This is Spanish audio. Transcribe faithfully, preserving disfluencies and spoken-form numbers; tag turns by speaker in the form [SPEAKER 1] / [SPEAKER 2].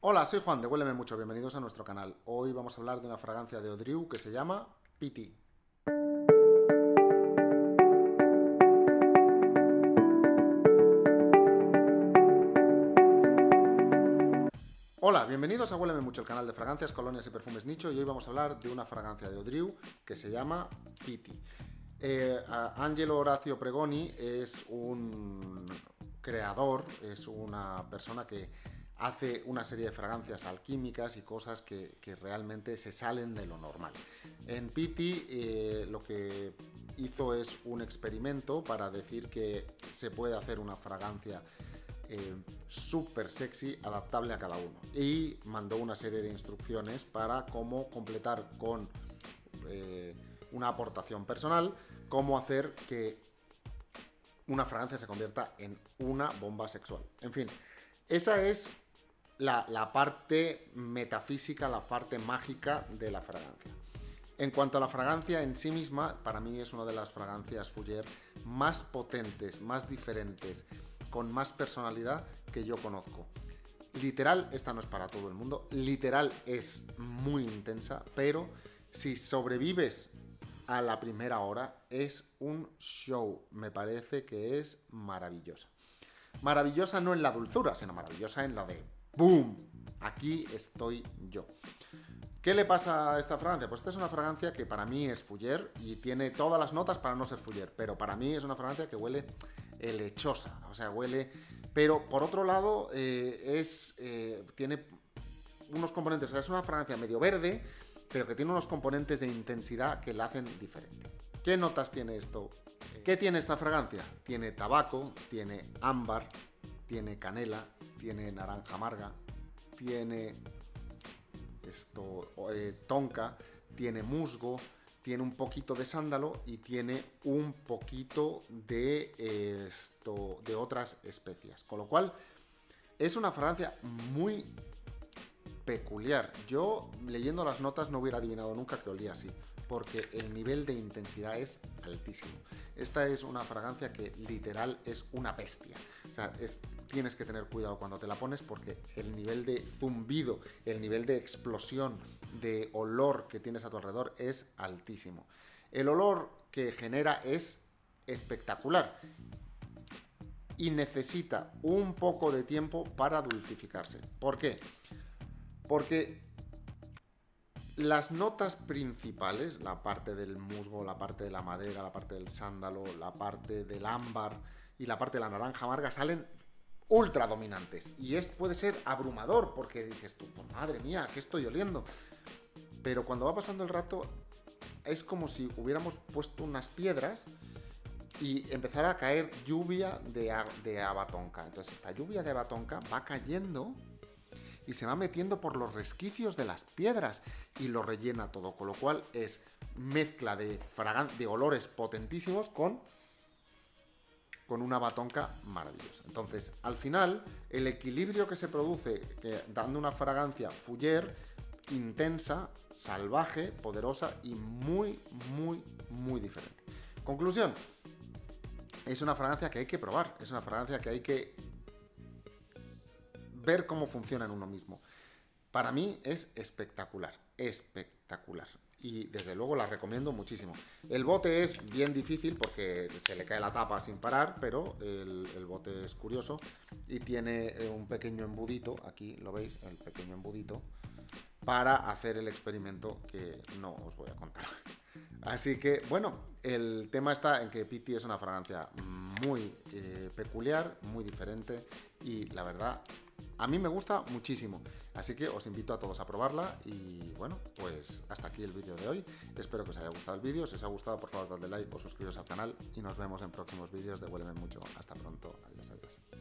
[SPEAKER 1] Hola, soy Juan de Huéleme Mucho, bienvenidos a nuestro canal. Hoy vamos a hablar de una fragancia de Odriu que se llama Pity. Hola, bienvenidos a Huéleme Mucho, el canal de fragancias, colonias y perfumes nicho, y hoy vamos a hablar de una fragancia de Odriu que se llama Pity. Eh, Angelo Orazio Pregoni es un creador, es una persona que hace una serie de fragancias alquímicas y cosas que, que realmente se salen de lo normal. En Pity eh, lo que hizo es un experimento para decir que se puede hacer una fragancia eh, súper sexy, adaptable a cada uno. Y mandó una serie de instrucciones para cómo completar con eh, una aportación personal, cómo hacer que una fragancia se convierta en una bomba sexual. En fin, esa es La, la parte metafísica, la parte mágica de la fragancia. En cuanto a la fragancia en sí misma, para mí es una de las fragancias Fougère más potentes, más diferentes, con más personalidad que yo conozco. Literal, esta no es para todo el mundo, literal es muy intensa, pero si sobrevives a la primera hora es un show, me parece que es maravillosa. Maravillosa no en la dulzura, sino maravillosa en la de ¡boom! Aquí estoy yo. ¿Qué le pasa a esta fragancia? Pues esta es una fragancia que para mí es Fougère y tiene todas las notas para no ser Fougère, pero para mí es una fragancia que huele lechosa, o sea, huele... Pero por otro lado, eh, es eh, tiene unos componentes, o sea, es una fragancia medio verde, pero que tiene unos componentes de intensidad que la hacen diferente. ¿Qué notas tiene esto? ¿Qué tiene esta fragancia? Tiene tabaco, tiene ámbar, tiene canela, tiene naranja amarga, tiene esto eh, tonka, tiene musgo, tiene un poquito de sándalo y tiene un poquito de eh, esto de otras especias, con lo cual es una fragancia muy peculiar. Yo leyendo las notas no hubiera adivinado nunca que olía así, porque el nivel de intensidad es altísimo. Esta es una fragancia que literal es una bestia. O sea, es, tienes que tener cuidado cuando te la pones porque el nivel de zumbido, el nivel de explosión, de olor que tienes a tu alrededor es altísimo. El olor que genera es espectacular y necesita un poco de tiempo para dulcificarse. ¿Por qué? Porque las notas principales, la parte del musgo, la parte de la madera, la parte del sándalo, la parte del ámbar y la parte de la naranja amarga salen ultra dominantes. Y es, puede ser abrumador porque dices tú, pues madre mía, ¿qué estoy oliendo? Pero cuando va pasando el rato es como si hubiéramos puesto unas piedras y empezara a caer lluvia de, de haba tonka. Entonces esta lluvia de haba tonka va cayendo y se va metiendo por los resquicios de las piedras y lo rellena todo, con lo cual es mezcla de, de olores potentísimos con, con una haba tonka maravillosa. Entonces, al final, el equilibrio que se produce que, dando una fragancia Fougère intensa, salvaje, poderosa y muy, muy, muy diferente. Conclusión, es una fragancia que hay que probar, es una fragancia que hay que ver cómo funciona en uno mismo. Para mí es espectacular, espectacular. Y desde luego la recomiendo muchísimo. El bote es bien difícil porque se le cae la tapa sin parar, pero el, el bote es curioso y tiene un pequeño embudito, aquí lo veis, el pequeño embudito, para hacer el experimento que no os voy a contar. Así que, bueno, el tema está en que Pity es una fragancia muy eh, peculiar, muy diferente y la verdad a mí me gusta muchísimo, así que os invito a todos a probarla y bueno, pues hasta aquí el vídeo de hoy. Espero que os haya gustado el vídeo, si os ha gustado por favor dadle like o suscribiros al canal y nos vemos en próximos vídeos de Huéleme Mucho. Hasta pronto, adiós, adiós.